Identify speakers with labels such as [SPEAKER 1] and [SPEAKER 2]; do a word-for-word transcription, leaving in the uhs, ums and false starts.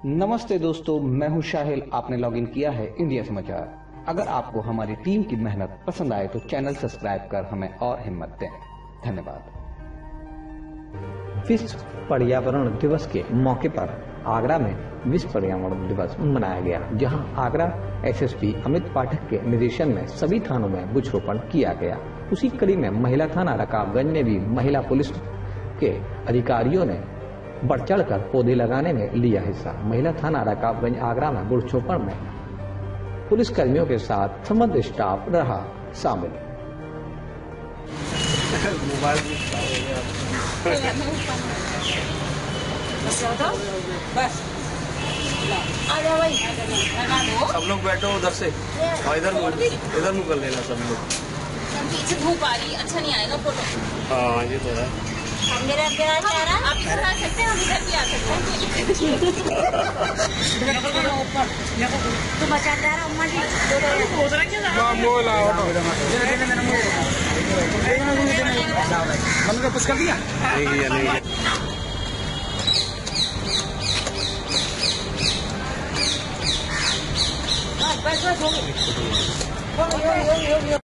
[SPEAKER 1] नमस्ते दोस्तों, मैं हूं शाहिल। आपने लॉगिन किया है इंडिया समाचार। अगर आपको हमारी टीम की मेहनत पसंद आए तो चैनल सब्सक्राइब कर हमें और हिम्मत दें। धन्यवाद।
[SPEAKER 2] विश्व पर्यावरण दिवस के मौके पर आगरा में विश्व पर्यावरण दिवस मनाया गया, जहां आगरा एसएसपी अमित पाठक के निर्देशन में सभी थानों में वृक्षरोपण किया गया। उसी कड़ी में महिला थाना रकाबगंज में भी महिला पुलिस के अधिकारियों ने बढ़ चढ़ कर पौधे लगाने में लिया हिस्सा। महिला थाना रकाबगंज आगरा में वृक्षरोपण में पुलिस कर्मियों के साथ समस्त स्टाफ रहा शामिल।
[SPEAKER 3] बस सब लोग बैठो उधर से और इधर इधर मुँह कर लेना सब लोग।
[SPEAKER 4] पीछे धूप आ रही, अच्छा नहीं आएगा फोटो।
[SPEAKER 3] हाँ ये तो है।
[SPEAKER 4] मेरा मेरा चेहरा आप इधर आ सकते हैं, हम इधर भी आ सकते हैं। तो बचा दे रहा अम्मा जी
[SPEAKER 3] हमने कुछ कर दिया नहीं नहीं।
[SPEAKER 4] बस बस हो गई।